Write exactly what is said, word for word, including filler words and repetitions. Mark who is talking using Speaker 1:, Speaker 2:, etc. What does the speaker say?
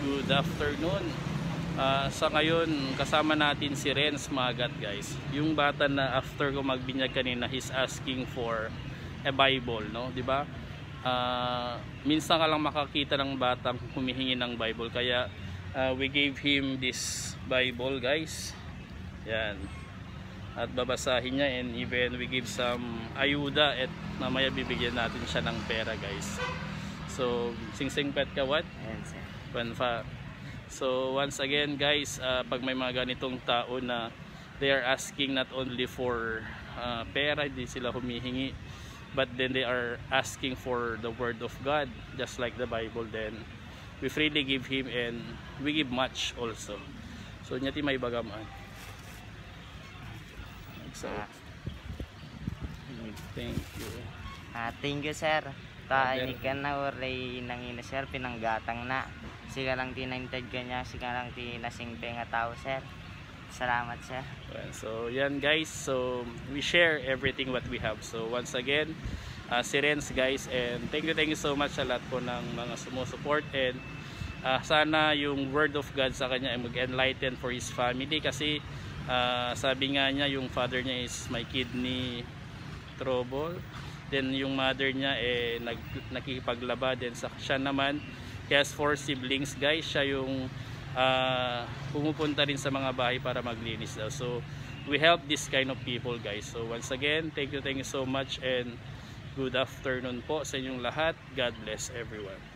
Speaker 1: good afternoon. Uh, sa ngayon, kasama natin si Renz Magat, guys. Yung bata na after ko magbinyag kanina, he's asking for a Bible, no? 'Di ba? Uh, minsan ka lang makakita ng batang humihingi ng Bible, kaya uh, we gave him this Bible, guys. Yan. At babasahin niya, and even we give some ayuda at mamaya bibigyan natin siya ng pera, guys. So, sing-sing pet ka what? Panfa. So, once again, guys, uh, pag may mga ganitong tao na they are asking not only for uh, pera, hindi sila humihingi, but then they are asking for the word of God, just like the Bible, then we freely give him, and we give much also. So, nyati may bagaman. So, thank you.
Speaker 2: Ah, thank you, sir. Ta ini kan na oray nang ina, sir, pinanggatang na. Siga lang tinintad ka niya, siga lang tinasingpe nga tao, sir. Salamat, sir.
Speaker 1: So, yan, guys. So, we share everything what we have. So, once again, uh, si Renz, guys, and thank you, thank you so much sa lahat po ng mga sumusupport, and uh, sana yung word of God sa kanya ay mag-enlighten for his family, kasi uh, sabi nga niya, yung father niya is may kidney trouble, then yung mother niya eh nag, nakikipaglaba, then sa siya naman, he has four siblings, guys. Siya yung Uh, pumupunta rin sa mga bahay para maglinis daw. So we help this kind of people, guys. So once again, thank you, thank you so much, and good afternoon po sa inyong lahat. God bless everyone.